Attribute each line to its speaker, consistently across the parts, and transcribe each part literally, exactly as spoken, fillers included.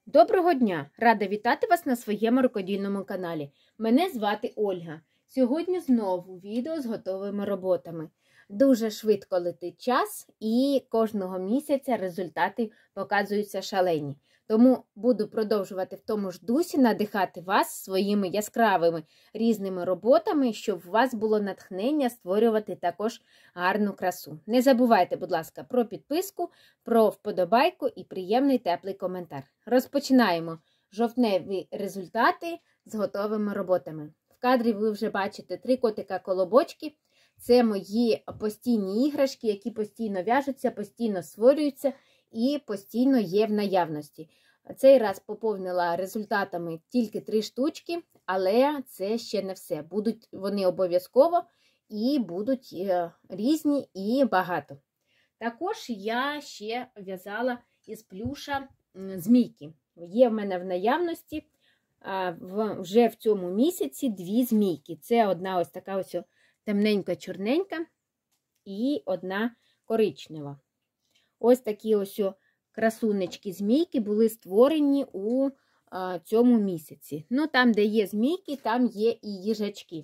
Speaker 1: Доброго дня! Рада вітати вас на своєму рукодільному каналі. Мене звати Ольга. Сьогодні знову відео з готовими роботами. Дуже швидко летить час і кожного місяця результати показуються шалені. Тому буду продовжувати в тому ж дусі надихати вас своїми яскравими різними роботами, щоб у вас було натхнення створювати також гарну красу. Не забувайте, будь ласка, про підписку, про вподобайку і приємний теплий коментар. Розпочинаємо жовтневі результати з готовими роботами. В кадрі ви вже бачите три котика-колобочки. Це мої постійні іграшки, які постійно в'яжуться, постійно створюються і постійно є в наявності. Цей раз поповнила результатами тільки три штучки, але це ще не все. Будуть вони обов'язково і будуть різні і багато. Також я ще в'язала із плюша змійки. Є в мене в наявності вже в цьому місяці дві змійки. Це одна ось така ось темненька-чорненька і одна коричнева. Ось такі ось красунечки-змійки були створені у а, цьому місяці. Ну, там, де є змійки, там є і їжачки.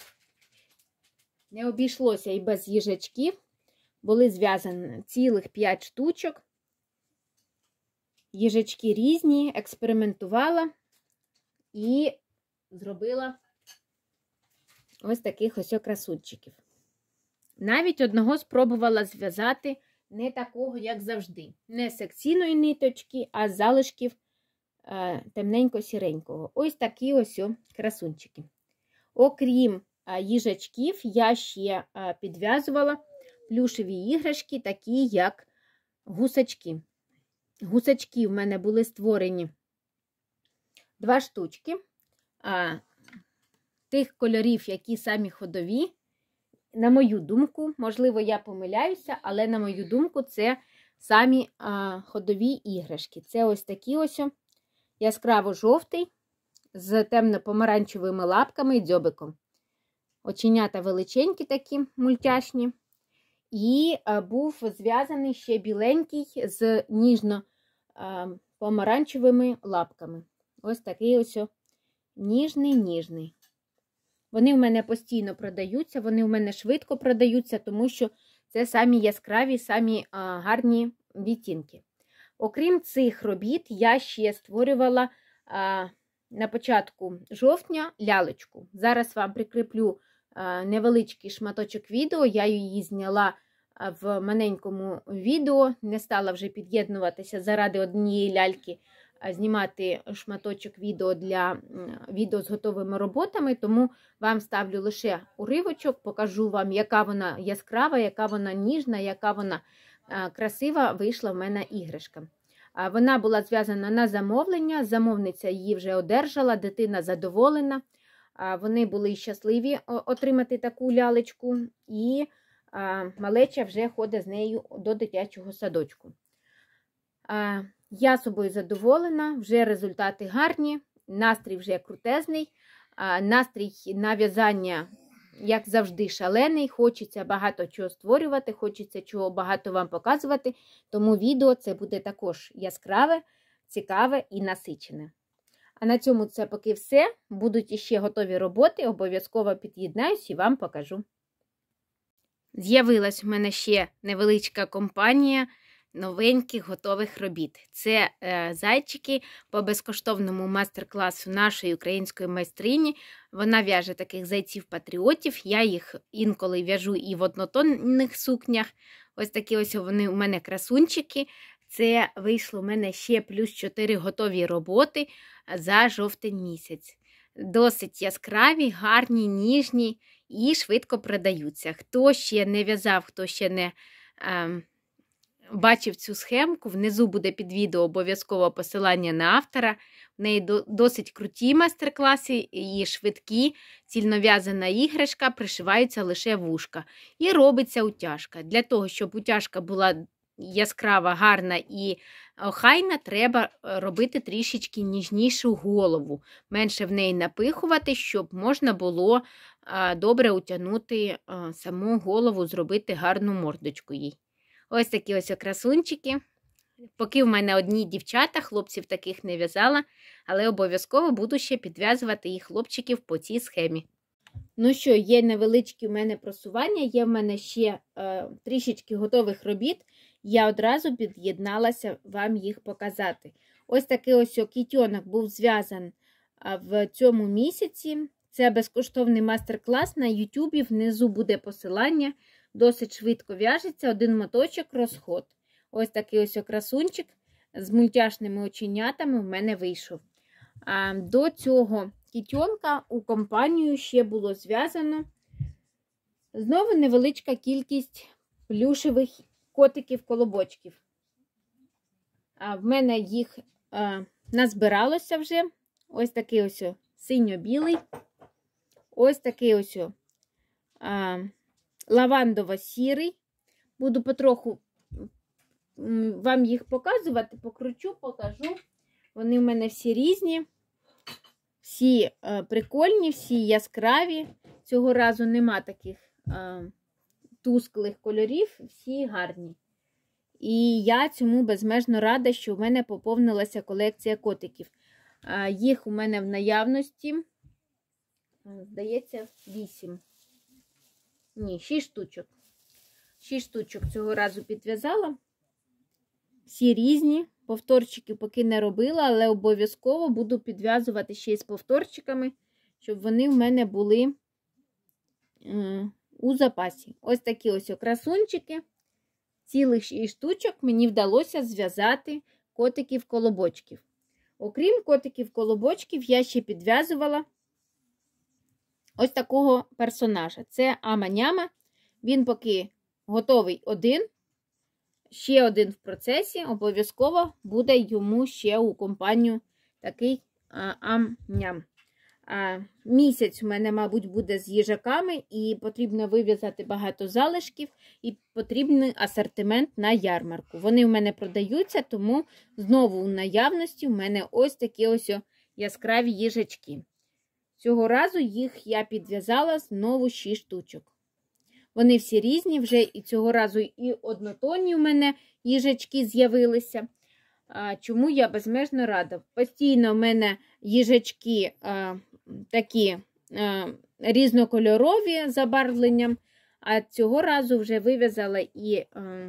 Speaker 1: Не обійшлося і без їжачків. Були зв'язані цілих п'ять штучок. Їжачки різні, експериментувала і зробила ось таких ось красунчиків. Навіть одного спробувала зв'язати не такого, як завжди. Не з секційної ниточки, а з залишків е, темненько-сіренького. Ось такі ось красунчики. Окрім е, їжачків, я ще е, підв'язувала плюшеві іграшки, такі як гусачки. Гусачки в мене були створені два штучки. Е, тих кольорів, які самі ходові. На мою думку, можливо, я помиляюся, але на мою думку, це самі а, ходові іграшки. Це ось такі ось яскраво-жовтий з темно-помаранчевими лапками і дзьобиком. Оченята величенькі такі, мультяшні. І а, був зв'язаний ще біленький з ніжно-помаранчевими лапками. Ось такий ось ніжний-ніжний. Вони в мене постійно продаються, вони в мене швидко продаються, тому що це самі яскраві, самі а, гарні відтінки. Окрім цих робіт, я ще створювала а, на початку жовтня лялечку. Зараз вам прикріплю а, невеличкий шматочок відео, я її зняла в маленькому відео, не стала вже під'єднуватися заради однієї ляльки, знімати шматочок відео для відео з готовими роботами, тому вам ставлю лише уривочок, покажу вам, яка вона яскрава, яка вона ніжна, яка вона красива вийшла в мене іграшка. Вона була зв'язана на замовлення, замовниця її вже одержала, дитина задоволена, вони були щасливі отримати таку лялечку, і малеча вже ходить з нею до дитячого садочку. Я собою задоволена, вже результати гарні, настрій вже крутезний, настрій на в'язання, як завжди, шалений, хочеться багато чого створювати, хочеться чого багато вам показувати, тому відео це буде також яскраве, цікаве і насичене. А на цьому це поки все, будуть іще готові роботи, обов'язково під'єднаюсь і вам покажу. З'явилась у мене ще невеличка компанія новеньких готових робіт. Це е, зайчики по безкоштовному майстер-класу нашої української майстрині. Вона в'яже таких зайців-патріотів. Я їх інколи в'яжу і в однотонних сукнях. Ось такі ось вони у мене красунчики. Це вийшло у мене ще плюс чотири готові роботи за жовтень місяць. Досить яскраві, гарні, ніжні і швидко продаються. Хто ще не в'язав, хто ще не е, бачив цю схемку, внизу буде під відео обов'язково посилання на автора. В неї досить круті майстер-класи і швидкі. Цільнов'язана іграшка, пришиваються лише вушка. І робиться утяжка. Для того, щоб утяжка була яскрава, гарна і охайна, треба робити трішечки ніжнішу голову. Менше в неї напихувати, щоб можна було добре утягнути саму голову, зробити гарну мордочку їй. Ось такі ось красунчики. Поки в мене одні дівчата, хлопців таких не в'язала, але обов'язково буду ще підв'язувати і хлопчиків по цій схемі. Ну що, є невеличкі у мене просування, є в мене ще е, трішечки готових робіт. Я одразу під'єдналася вам їх показати. Ось такий ось кітьонок був зв'язаний в цьому місяці. Це безкоштовний мастер-клас на ютубі, внизу буде посилання. Досить швидко в'яжеться, один моточок, розход. Ось такий ось красунчик з мультяшними оченятами в мене вийшов. А до цього кітьонка у компанію ще було зв'язано знову невеличка кількість плюшевих котиків-колобочків. А в мене їх а, назбиралося вже. Ось такий ось синьо-білий. Ось такий ось а, лавандово-сірий. Буду потроху вам їх показувати, покручу, покажу. Вони в мене всі різні, всі е, прикольні, всі яскраві. Цього разу нема таких е, тусклих кольорів, всі гарні. І я цьому безмежно рада, що в мене поповнилася колекція котиків. Е, їх у мене в наявності, здається, вісім. Ні, шість штучок. шість штучок цього разу підв'язала. Всі різні. Повторчики поки не робила, але обов'язково буду підв'язувати ще й з повторчиками, щоб вони в мене були е, у запасі. Ось такі ось красунчики. Цілих шість штучок мені вдалося зв'язати котиків-колобочків. Окрім котиків-колобочків, я ще підв'язувала ось такого персонажа. Це Ама-Няма. Він поки готовий один. Ще один в процесі, обов'язково буде йому ще у компанію такий ам-ням. Місяць у мене, мабуть, буде з їжаками, і потрібно вив'язати багато залишків, і потрібний асортимент на ярмарку. Вони в мене продаються, тому знову у наявності в мене ось такі ось яскраві їжачки. Цього разу їх я підв'язала знову шість штучок. Вони всі різні, вже і цього разу і однотонні у мене їжачки з'явилися. Чому я безмежно рада. Постійно в мене їжачки а, такі а, різнокольорові забарвленням, а цього разу вже вив'язала і а,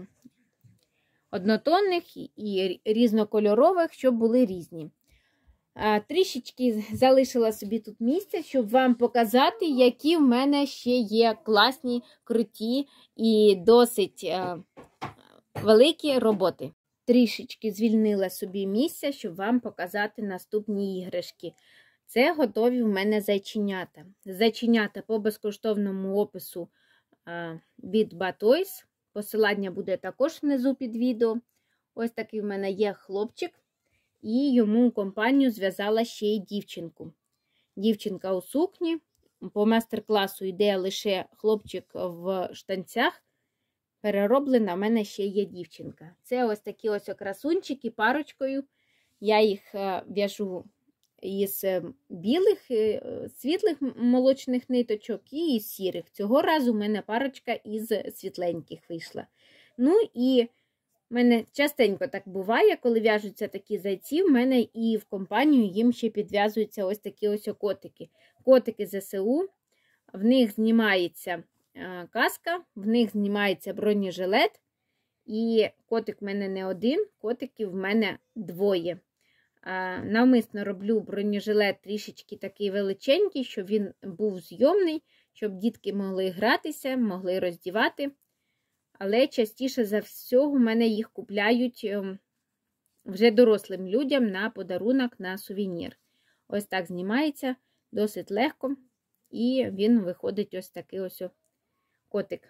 Speaker 1: однотонних, і різнокольорових, щоб були різні. А, трішечки залишила собі тут місце, щоб вам показати, які в мене ще є класні, круті і досить а, великі роботи. Трішечки звільнила собі місця, щоб вам показати наступні іграшки. Це готові в мене зайченята. Зайченята по безкоштовному опису а, від Batoys. Посилання буде також внизу під відео. Ось такий в мене є хлопчик. І йому компанію зв'язала ще й дівчинку. Дівчинка у сукні. По майстер-класу йде лише хлопчик в штанцях. Перероблена в мене ще є дівчинка. Це ось такі ось красунчики парочкою. Я їх в'яжу із білих, світлих молочних ниточок і із сірих. Цього разу в мене парочка із світленьких вийшла. Ну і в мене частенько так буває, коли в'яжуться такі зайці, в мене і в компанію їм ще підв'язуються ось такі ось котики. Котики ЗСУ, в них знімається каска, в них знімається бронежилет, і котик в мене не один, котиків в мене двоє. Навмисно роблю бронежилет трішечки такий величенький, щоб він був зйомний, щоб дітки могли гратися, могли роздівати. Але частіше за всього в мене їх купляють вже дорослим людям на подарунок, на сувенір. Ось так знімається, досить легко, і він виходить ось такий ось котик.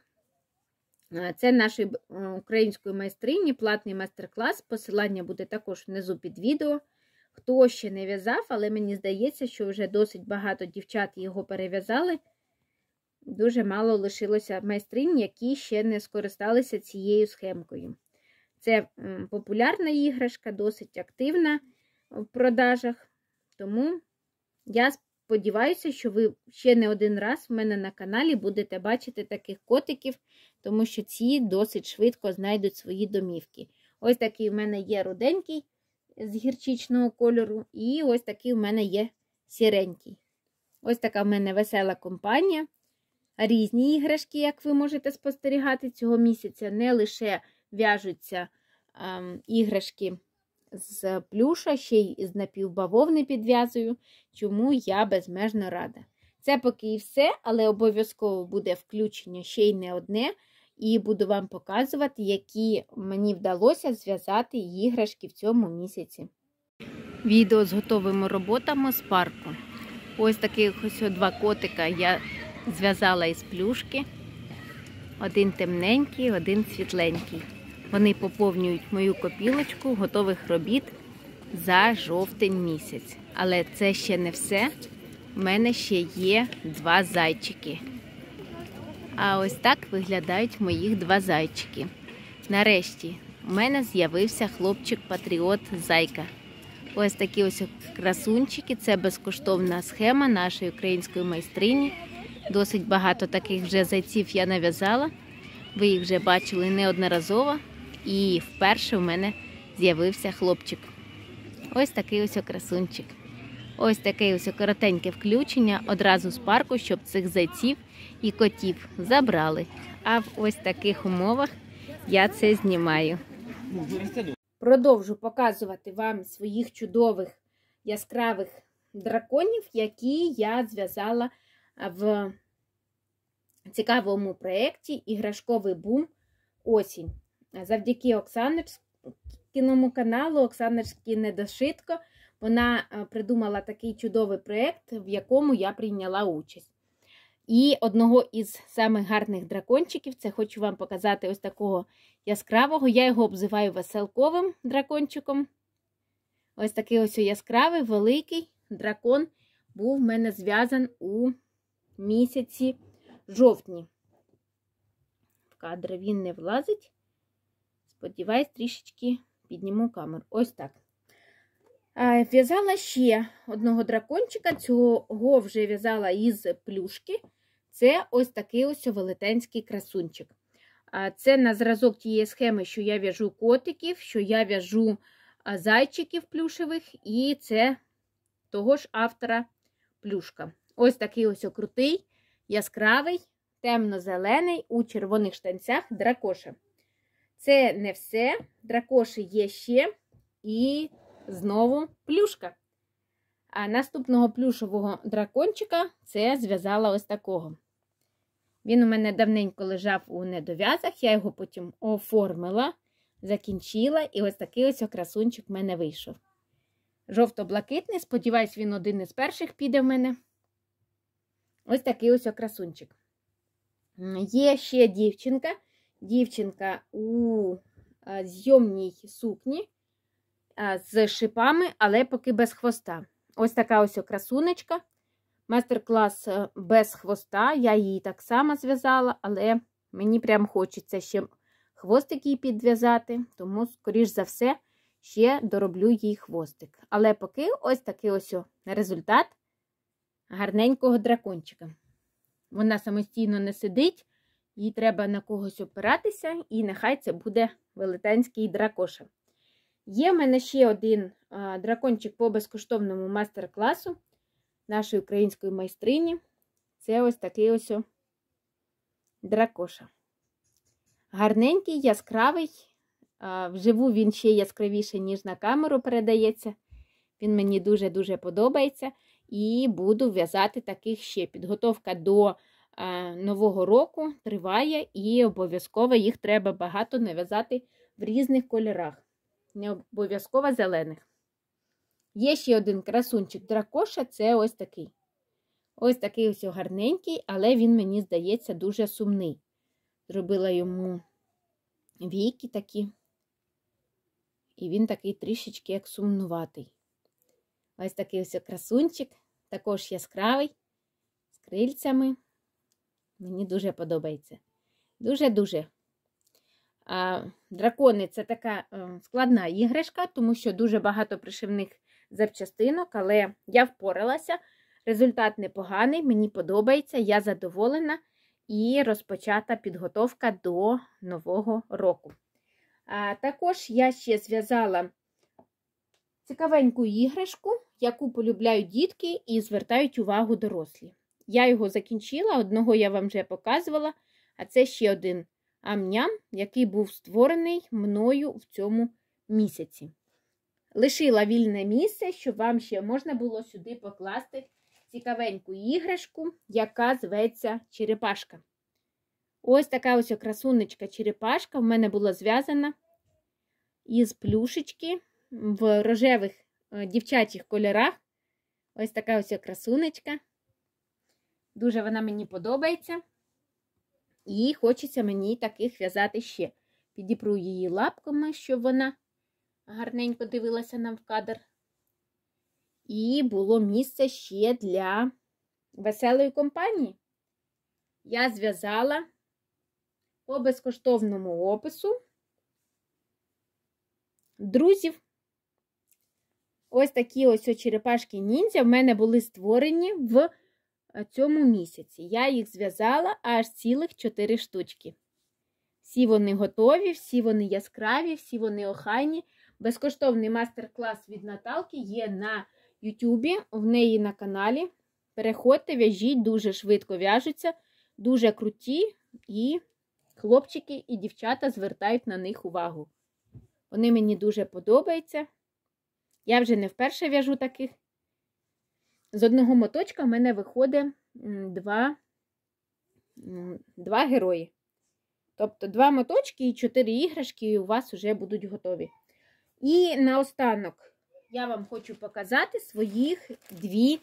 Speaker 1: Це нашої української майстрині, платний майстер-клас. Посилання буде також внизу під відео. Хто ще не в'язав, але мені здається, що вже досить багато дівчат його перев'язали. Дуже мало лишилося майстринь, які ще не скористалися цією схемкою. Це популярна іграшка, досить активна в продажах. Тому я сподіваюся, що ви ще не один раз в мене на каналі будете бачити таких котиків, тому що ці досить швидко знайдуть свої домівки. Ось такий в мене є руденький з гірчичного кольору, і ось такий в мене є сіренький. Ось така в мене весела компанія. Різні іграшки, як ви можете спостерігати, цього місяця не лише в'яжуться ем, іграшки з плюша, ще й з напівбавовни підв'язую, чому я безмежно рада. Це поки і все, але обов'язково буде включення ще й не одне, і буду вам показувати, які мені вдалося зв'язати іграшки в цьому місяці. Відео з готовими роботами з парку. Ось таких ось два котика я зв'язала із плюшки. Один темненький, один світленький. Вони поповнюють мою копілочку готових робіт за жовтень місяць. Але це ще не все. У мене ще є два зайчики. А ось так виглядають моїх два зайчики. Нарешті у мене з'явився хлопчик-патріот Зайка. Ось такі ось красунчики. Це безкоштовна схема нашої української майстрині. Досить багато таких вже зайців я нав'язала. Ви їх вже бачили неодноразово. І вперше в мене з'явився хлопчик. Ось такий ось красунчик. Ось таке ось коротеньке включення одразу з парку, щоб цих зайців і котів забрали. А в ось таких умовах я це знімаю. Продовжу показувати вам своїх чудових яскравих драконів, які я зв'язала в цікавому проєкті «Іграшковий бум. Осінь». Завдяки Оксаночкиному каналу, Оксаночки Недошитко, вона придумала такий чудовий проєкт, в якому я прийняла участь. І одного із самих гарних дракончиків, це хочу вам показати ось такого яскравого, я його обзиваю веселковим дракончиком. Ось такий ось яскравий, великий дракон був в мене зв'язан у місяці жовтні. В кадр він не влазить. Сподіваюсь, трішечки підніму камеру. Ось так. В'язала ще одного дракончика, цього вже в'язала із плюшки. Це ось такий ось велетенський красунчик. Це на зразок тієї схеми, що я в'яжу котиків, що я в'яжу зайчиків плюшевих, і це того ж автора плюшка. Ось такий ось крутий, яскравий, темно-зелений у червоних штанцях дракоша. Це не все, дракоші є ще і знову плюшка. А наступного плюшового дракончика це зв'язала ось такого. Він у мене давненько лежав у недов'язах, я його потім оформила, закінчила, і ось такий ось красунчик в мене вийшов. Жовто-блакитний, сподіваюсь, він один із перших піде в мене. Ось такий ось красунчик. Є ще дівчинка. Дівчинка у зйомній сукні з шипами, але поки без хвоста. Ось така ось красунечка. Мастер-клас без хвоста. Я її так само зв'язала, але мені прям хочеться ще хвостик їй підв'язати, тому, скоріш за все, ще дороблю їй хвостик. Але поки ось такий ось результат гарненького дракончика. Вона самостійно не сидить, їй треба на когось опиратися, і нехай це буде велетенський дракоша. Є в мене ще один а, дракончик по безкоштовному мастер-класу нашої української майстрині. Це ось такий ось дракоша. Гарненький, яскравий. А, вживу він ще яскравіше, ніж на камеру передається. Він мені дуже-дуже подобається. І буду в'язати таких ще. Підготовка до а, нового року триває, і обов'язково їх треба багато нав'язати в різних кольорах. Не обов'язково зелених. Є ще один красунчик дракоша, це ось такий. Ось такий ось гарненький, але він, мені здається, дуже сумний. Зробила йому війки такі. І він такий трішечки як сумнуватий. Ось такий ось красунчик, також яскравий, з крильцями. Мені дуже подобається. Дуже-дуже. А, дракони – це така а, складна іграшка, тому що дуже багато пришивних запчастинок, але я впоралася. Результат непоганий, мені подобається, я задоволена і розпочата підготовка до нового року. А також я ще зв'язала цікавеньку іграшку, яку полюбляють дітки і звертають увагу дорослі. Я його закінчила, одного я вам вже показувала, а це ще один ам-ням, який був створений мною в цьому місяці. Лишила вільне місце, щоб вам ще можна було сюди покласти цікавеньку іграшку, яка зветься черепашка. Ось така ось красунечка черепашка в мене була зв'язана із плюшечки в рожевих дівчачих кольорах. Ось така ось красунечка. Дуже вона мені подобається. І хочеться мені таких в'язати ще. Підіпру її лапками, щоб вона гарненько дивилася нам в кадр. І було місце ще для веселої компанії. Я зв'язала по безкоштовному опису друзів. Ось такі ось черепашки ніндзя в мене були створені в цьому місяці. Я їх зв'язала аж цілих чотири штучки. Всі вони готові, всі вони яскраві, всі вони охайні. Безкоштовний мастер-клас від Наталки є на Ютубі, в неї на каналі. Переходьте, в'яжіть, дуже швидко в'яжуться, дуже круті, і хлопчики і дівчата звертають на них увагу. Вони мені дуже подобаються. Я вже не вперше в'яжу таких. З одного моточка в мене виходить два, два герої. Тобто два моточки і чотири іграшки у вас вже будуть готові. І наостанок я вам хочу показати своїх дві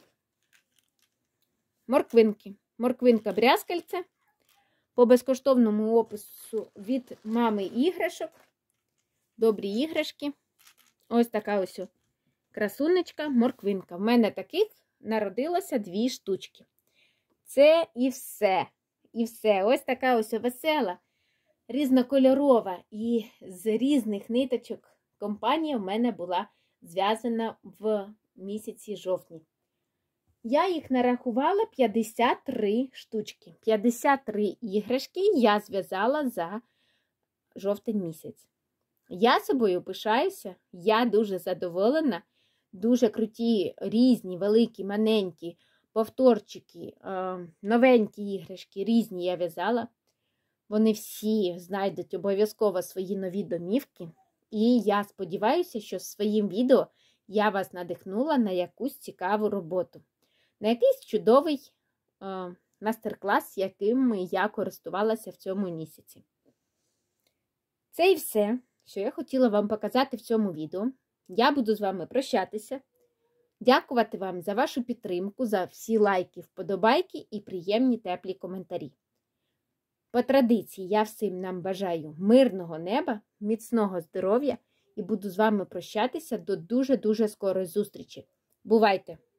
Speaker 1: морквинки. Морквинка брязкальце по безкоштовному опису від мами іграшок. Добрі іграшки. Ось така ось красунечка, морквинка. В мене таких народилося дві штучки. Це і все. І все. Ось така ось весела, різнокольорова і з різних ниточок компанія в мене була зв'язана в місяці жовтні. Я їх нарахувала п'ятдесят три штучки. п'ятдесят три іграшки я зв'язала за жовтень місяць. Я собою пишаюся, я дуже задоволена. Дуже круті, різні, великі, маленькі повторчики, новенькі іграшки, різні я в'язала. Вони всі знайдуть обов'язково свої нові домівки. І я сподіваюся, що своїм відео я вас надихнула на якусь цікаву роботу. На якийсь чудовий е, мастер-клас, яким я користувалася в цьому місяці. Це і все, що я хотіла вам показати в цьому відео. Я буду з вами прощатися. Дякувати вам за вашу підтримку, за всі лайки, вподобайки і приємні теплі коментарі. По традиції я всім нам бажаю мирного неба, міцного здоров'я і буду з вами прощатися до дуже-дуже скорої зустрічі. Бувайте!